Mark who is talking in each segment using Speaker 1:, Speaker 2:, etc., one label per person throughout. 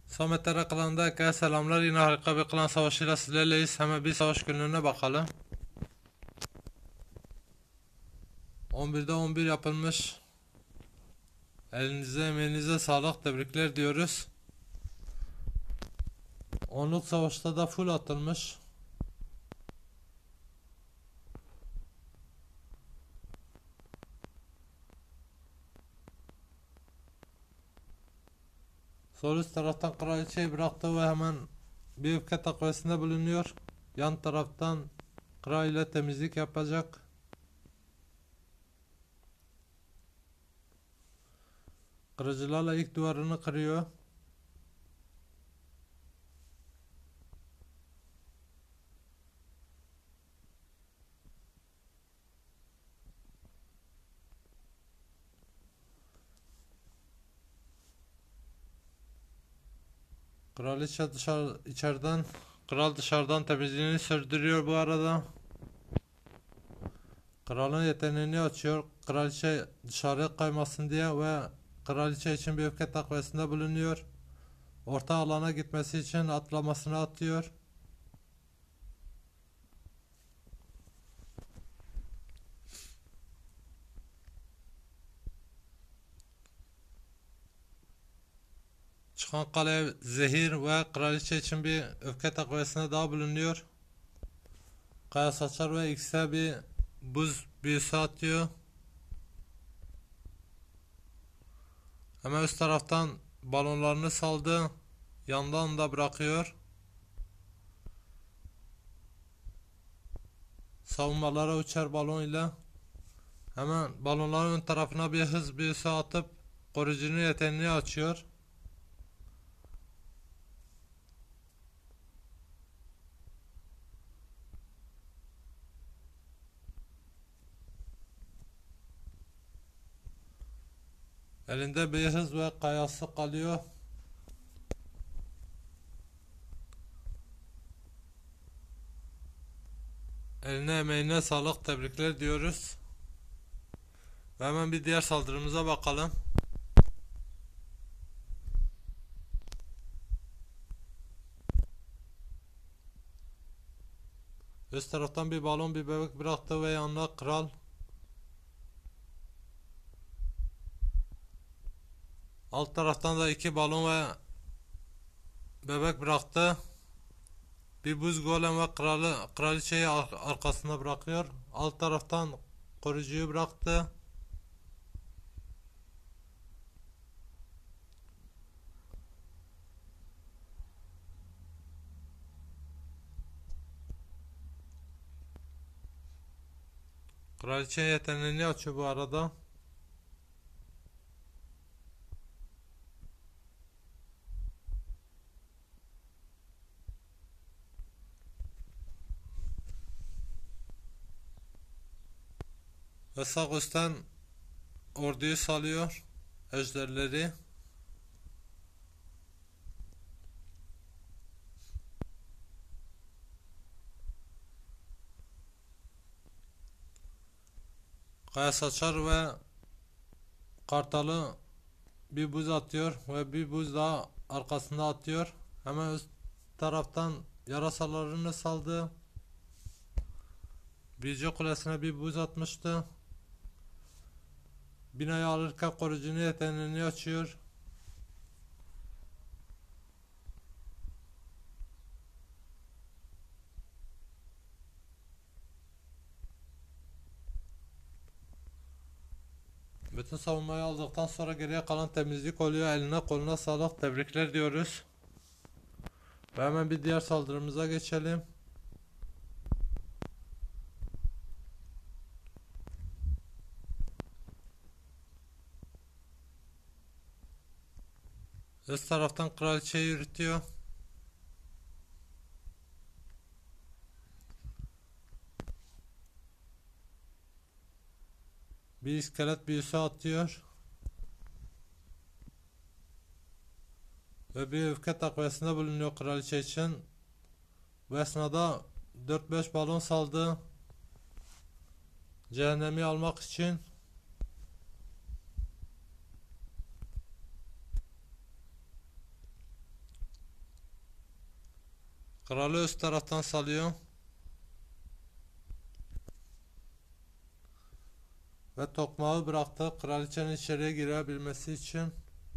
Speaker 1: Samet klanında herkese selamlar. Yine harika bir klan savaşıyla sizlerleyiz. Hemen bir savaş günlüğüne bakalım. 11'de 11 yapılmış. Elinize emeğinize sağlık, tebrikler diyoruz. Onluk savaşta da full atılmış. Sol üst taraftan kraliçeyi bıraktı ve hemen bir öfke takviyesinde bulunuyor. Yan taraftan kral ile temizlik yapacak. Kırıcılarla ilk duvarını kırıyor. Kraliçe içeriden, kral dışarıdan temizliğini sürdürüyor bu arada. Kralın yeteneğini açıyor. Kraliçe dışarıya kaymasın diye ve kraliçe için bir öfke takviyesinde bulunuyor. Orta alana gitmesi için atlamasını atıyor. Çıkan kale zehir ve kraliçe için bir öfke takviyesinde daha bulunuyor. Kaya saçar ve X'e bir buz büyüsü atıyor. Hemen üst taraftan balonlarını saldı. Yandan da bırakıyor. Savunmalara uçar balon ile. Hemen balonların ön tarafına bir hız büyüsü atıp koruyucunun yeteneğini açıyor. Elinde bir hız ve kayası kalıyor. Eline emeğine sağlık, tebrikler diyoruz. Ve hemen bir diğer saldırımıza bakalım. Üst taraftan bir balon bir bebek bıraktı ve yanına kral. Alt taraftan da iki balon ve bebek bıraktı. Bir buz golem ve kraliçeyi arkasında bırakıyor. Alt taraftan koruyucuyu bıraktı. Kraliçe yeteneğini açıyor bu arada. Ve sağ üstten orduyu salıyor. Ejderleri. Kaya saçar ve kartalı bir buz atıyor ve bir buz daha arkasında atıyor. Hemen üst taraftan yarasalarını saldı. Büyücü kulesine bir buz atmıştı. Binayı alırken koruyucunun yeteneğini açıyor. Bütün savunmayı aldıktan sonra geriye kalan temizlik oluyor. Eline koluna sağlık, tebrikler diyoruz. Ve hemen bir diğer saldırımıza geçelim. Üst taraftan kraliçeyi yürütüyor. Bir iskelet büyüsü atıyor. Ve bir öfke takviyesinde bulunuyor kraliçe için. Bu esnada 4-5 balon saldı. Cehennemi almak için. Kralı üst taraftan salıyor. Ve tokmağı bıraktı kraliçenin içeriye girebilmesi için.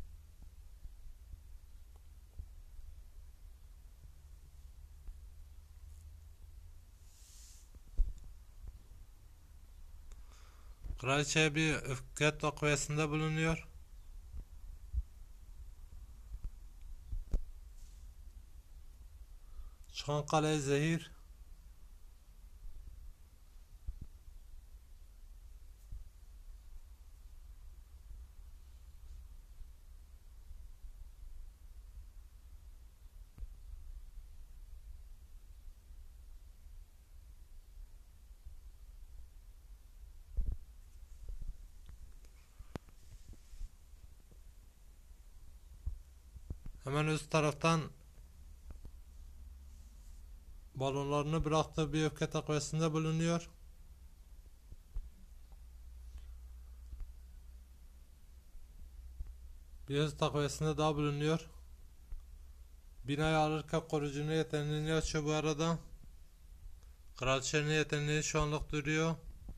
Speaker 1: Kraliçeye bir öfke takviyesinde bulunuyor. Çıkan kaleye zehir. Hemen üst taraftan balonlarını bıraktığı bir öfke takviyesinde bulunuyor. Bir hız takviyesinde daha bulunuyor. Binayı alırken koruyucunun yeteneğini açıyor bu arada. Kraliçenin yeteneği şu anlık duruyor.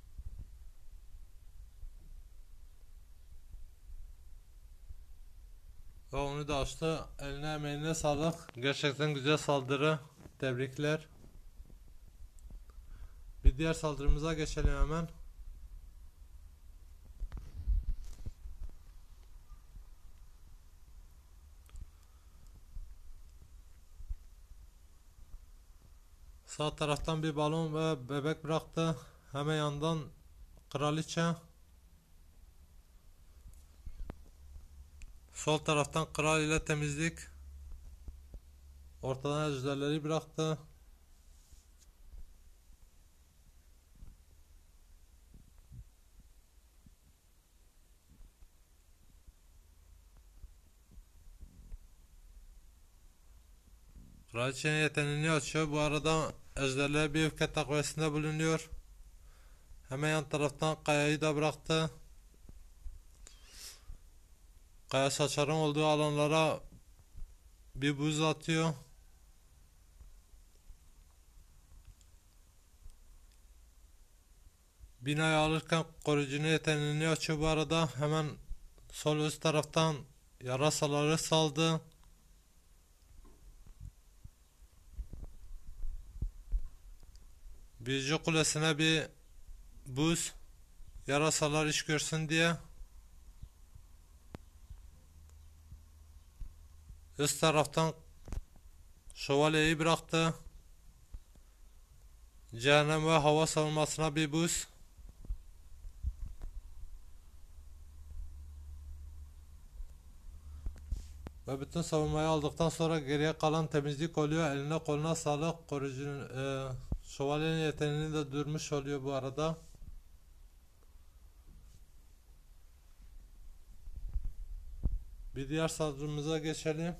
Speaker 1: Ve onu da açtı. Eline emeğine sağlık. Gerçekten güzel saldırı. Tebrikler. Bir diğer saldırımıza geçelim hemen. Sağ taraftan bir balon ve bebek bıraktı. Hemen yandan kraliçe. Sol taraftan kral ile temizlik. Ortadan ejderleri bıraktı. Kraliçenin yeteneğini açıyor. Bu arada ejderler bir öfke takviyesinde bulunuyor. Hemen yan taraftan kayayı da bıraktı. Kaya saçarın olduğu alanlara bir buz atıyor. Binayı alırken koruyucunun yeteneğini açıyor bu arada. Hemen sol üst taraftan yarasaları saldı. Büyücü kulesine bir buz, yarasalar iş görsün diye. Üst taraftan şövalyeyi bıraktı. Cehennem ve hava savunmasına bir buz. Ve bütün savunmayı aldıktan sonra geriye kalan temizlik oluyor. Eline koluna sağlık. Koruyucunun şövalyenin yeteneğini de durmuş oluyor bu arada. Bir diğer saldırımıza geçelim.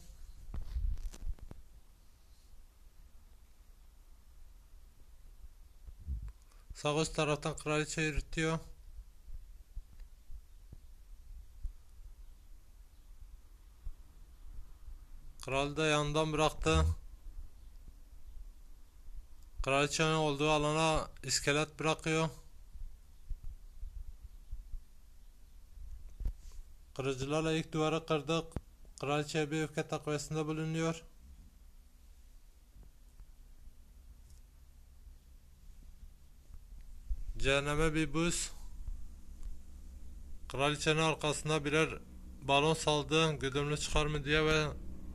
Speaker 1: Sağ üst taraftan kraliçe yürütüyor. Kralı da yanından bıraktı. Kraliçenin olduğu alana iskelet bırakıyor. Kırıcılarla ilk duvarı kırdık. Kraliçe bir öfke takviyesinde bulunuyor. Cehenneme bir buz. Kraliçenin arkasında birer balon saldı. Güdümlü çıkar mı diye ve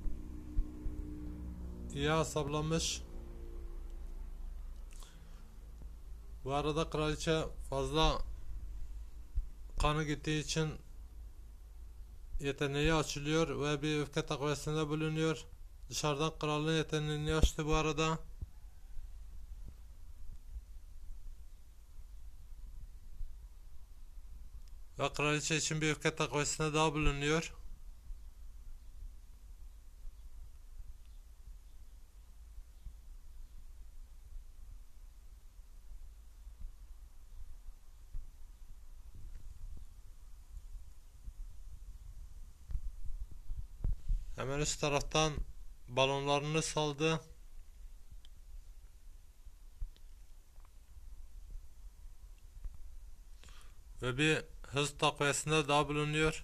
Speaker 1: iyi asaplanmış. Bu arada kraliçe fazla kanı gittiği için yeteneği açılıyor ve bir öfke takviyesinde bulunuyor. Dışarıdan kralın yeteneğini açtı bu arada. Ve kraliçe için bir öfke takviyesinde daha bulunuyor. Hemen üst taraftan balonlarını saldı. ve bir hız takviyesinde daha bulunuyor.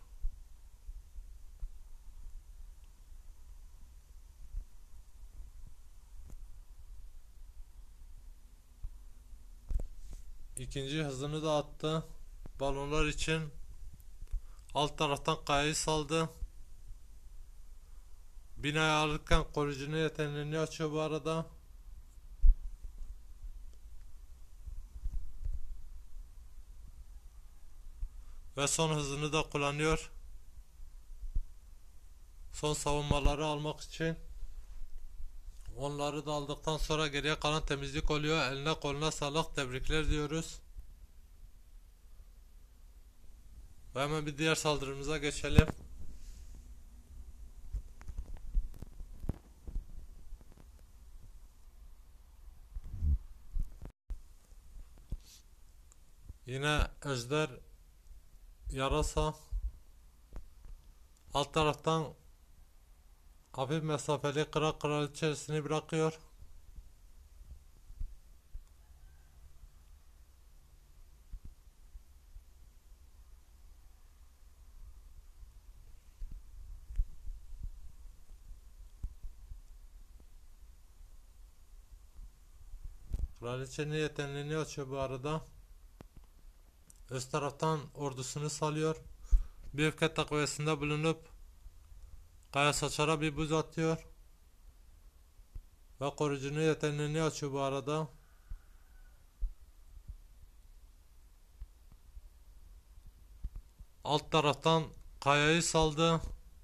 Speaker 1: İkinci hızını da attı. Balonlar için alt taraftan kayayı saldı. Binayı alırken koruyucunun yeteneğini açıyor bu arada. Ve son hızını da kullanıyor. Son savunmaları almak için. Onları da aldıktan sonra geriye kalan temizlik oluyor. Eline koluna sağlık, tebrikler diyoruz. Ve hemen bir diğer saldırımıza geçelim. Yine ejder yarasa alt taraftan hafif mesafeli kraliçesini bırakıyor. Kraliçenin yeteneğini açıyor bu arada. Üst taraftan ordusunu salıyor. Bir öfke takviyesinde bulunup kaya saçara bir buz atıyor. Ve koruyucunun yeteneğini açıyor bu arada. Alt taraftan kayayı saldı.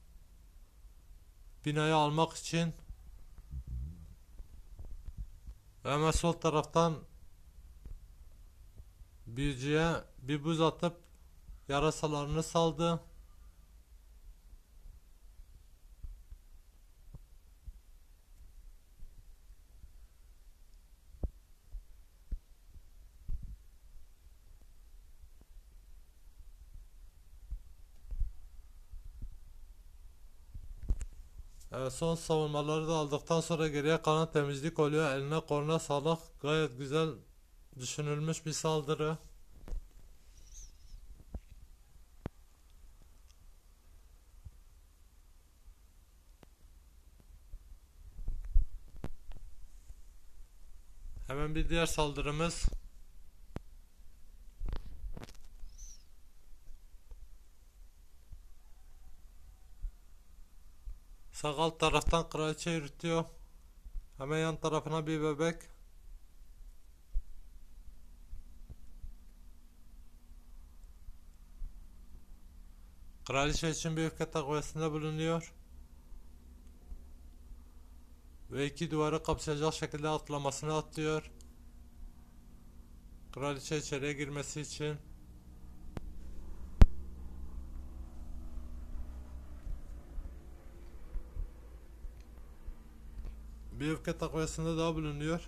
Speaker 1: Binayı almak için. Ve hemen sol taraftan büyücüye bir buz atıp yarasalarını saldı. Evet, son savunmaları da aldıktan sonra geriye kalan temizlik oluyor. Eline koluna sağlık. Gayet güzel düşünülmüş bir saldırı. Hemen bir diğer saldırımız. Sağ alt taraftan kraliçe yürütüyor. Hemen yan tarafına bir bebek. Kraliçe için bir öfke takviyesinde bulunuyor. Ve iki duvarı kapsayacak şekilde atlamasını atlıyor. Kraliçe içeriye girmesi için. Bir öfke takviyesinde daha bulunuyor.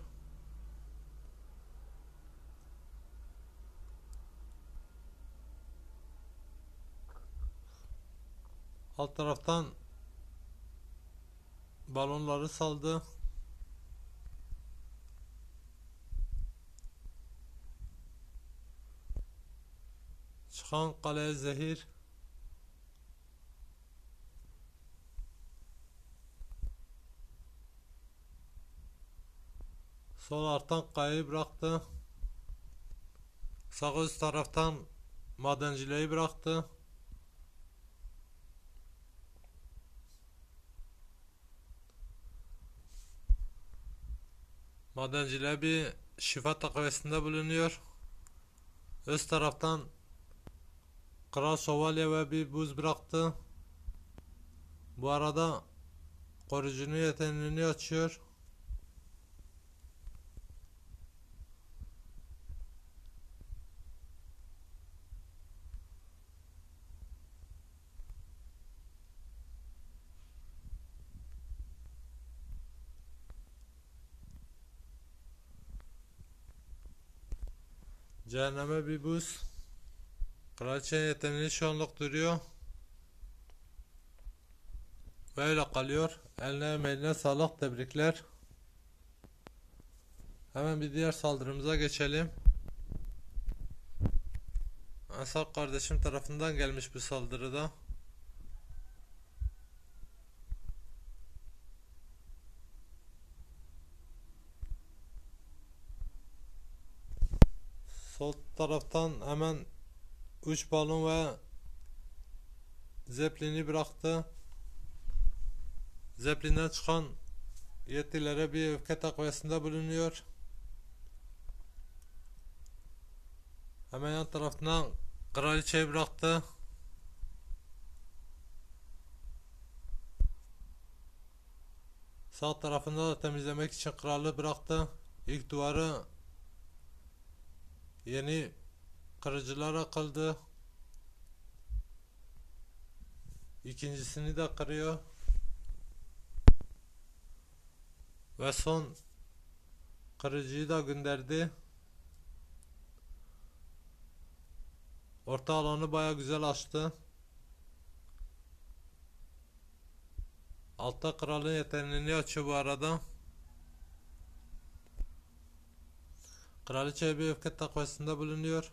Speaker 1: Alt taraftan balonları saldı. Çıkan kaleye zehir. Sol alttan kayayı bıraktı. Sağ üst taraftan madencileyi bıraktı. Madenciliğe bir şifa takviyesinde bulunuyor. Üst taraftan Kral Şövalye ve bir buz bıraktı. Bu arada koruyucunun yeteneğini açıyor. Cehenneme bir buz. Kraliçenin yeteneği şu anlık duruyor. Böyle kalıyor. Eline emeğine sağlık, tebrikler. Hemen bir diğer saldırımıza geçelim. Esad kardeşim tarafından gelmiş bu saldırıda. Sol taraftan hemen 3 balon ve Zeppelin'i bıraktı. Zeppelin'den çıkan yetkililere bir öfke takviyesinde bulunuyor. Hemen yan tarafından kraliçeyi bıraktı. Sağ tarafında da temizlemek için kralı bıraktı. İlk duvarı yeni kırıcılara kıldı. İkincisini de kırıyor. Ve son kırıcıyı da gönderdi. Orta alanı baya güzel açtı. Altta kralın yeteneğini açıyor bu arada. Kraliçe bir öfke takviyesinde bulunuyor.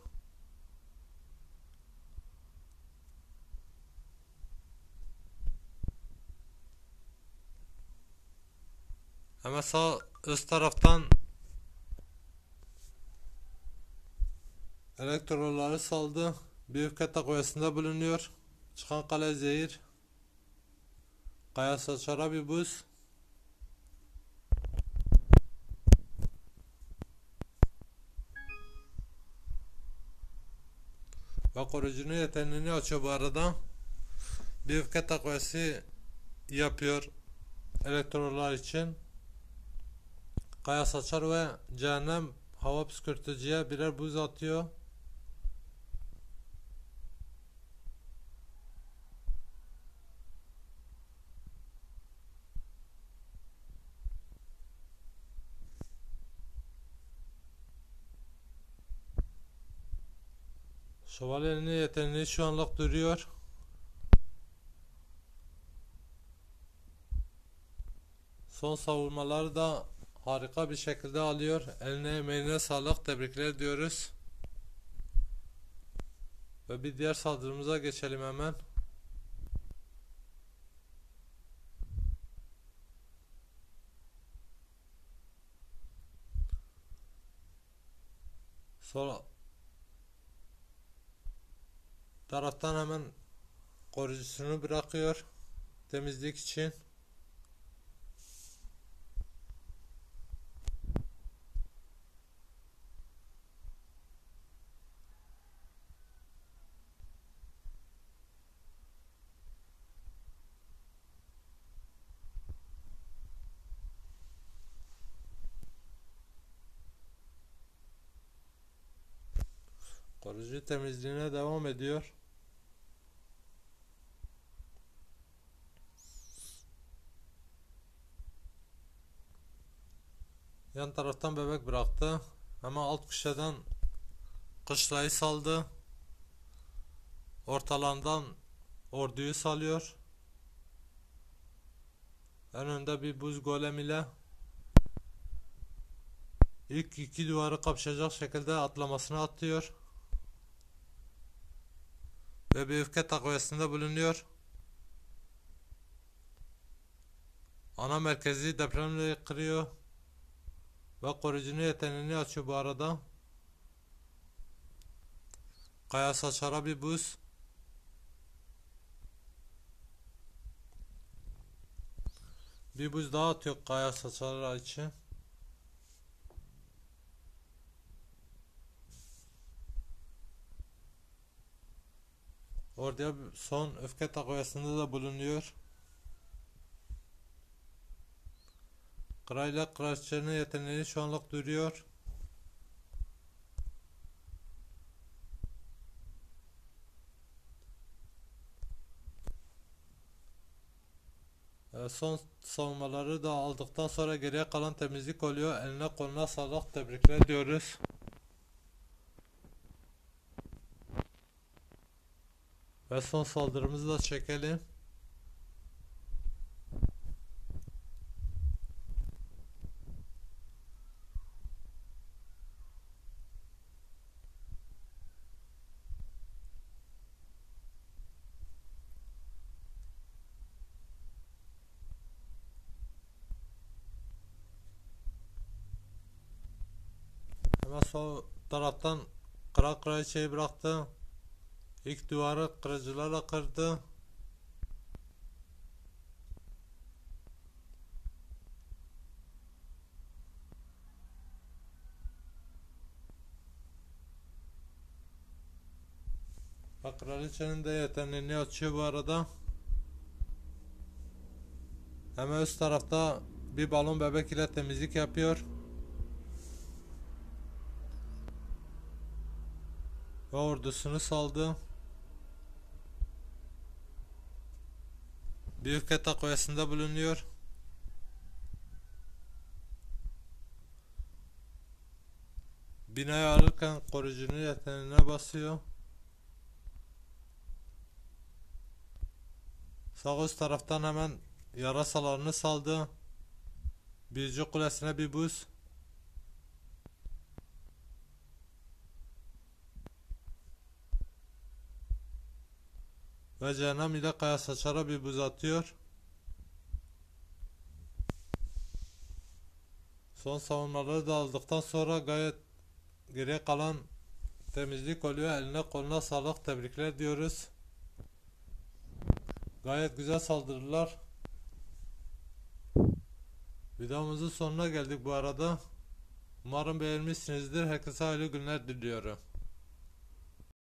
Speaker 1: Hemen sağ üst taraftan elektroları saldı. Bir öfke takviyesinde bulunuyor. Çıkan kale zehir. Kaya saçara bir buz. Ve koruyucunun yeteneğini açıyor bu arada. Bir öfke takviyesi yapıyor elektrolar için. Kaya saçar ve cehennem hava püskürtücüye birer buz atıyor. Şövalyenin yeteneği şu anlık duruyor. Son savunmaları da harika bir şekilde alıyor. Eline emeğine sağlık, tebrikler diyoruz. Ve bir diğer saldırımıza geçelim hemen. Sol taraftan hemen koruyucusunu bırakıyor temizlik için. Koruyucu temizliğine devam ediyor. Yan taraftan bebek bıraktı. Ama alt köşeden kışlayı saldı. Ortalandan orduyu salıyor. En önde bir buz golem ile ilk iki duvarı kapışacak şekilde atlamasını atıyor. Ve bir öfke takviyesinde bulunuyor. Ana merkezi depremle kırıyor. Ve koruyucunun yeteneğini açıyor bu arada. Kaya saçara bir buz. Bir buz daha atıyor kaya saçara için. Orada son öfke takviyesinde de bulunuyor. Kral ile kraliçenin yeteneği şu anlık duruyor. Son savunmaları da aldıktan sonra geriye kalan temizlik oluyor. Eline koluna sağlık, tebrikler diyoruz. Ve son saldırımızı da çekelim. Sonra sol taraftan kral kraliçeyi bıraktı. İlk duvarı kırıcılarla kırdı. Bak, kraliçenin de yeteneğini açıyor bu arada. Hemen üst tarafta bir balon bebek ile temizlik yapıyor. Ve ordusunu saldı. Büyük yatak oyasında bulunuyor. Binayı alırken koruyucunun yeteneğine basıyor. Sağ üst taraftan hemen yarasalarını saldı. Büyücü kulesine bir buz. Ve cehennem ile kaya saçara bir buz atıyor. Son savunmaları da aldıktan sonra gayet geriye kalan temizlik oluyor. Eline koluna sağlık, tebrikler diyoruz. Gayet güzel saldırılar. Videomuzun sonuna geldik bu arada. Umarım beğenmişsinizdir. Herkese hayırlı günler diliyorum.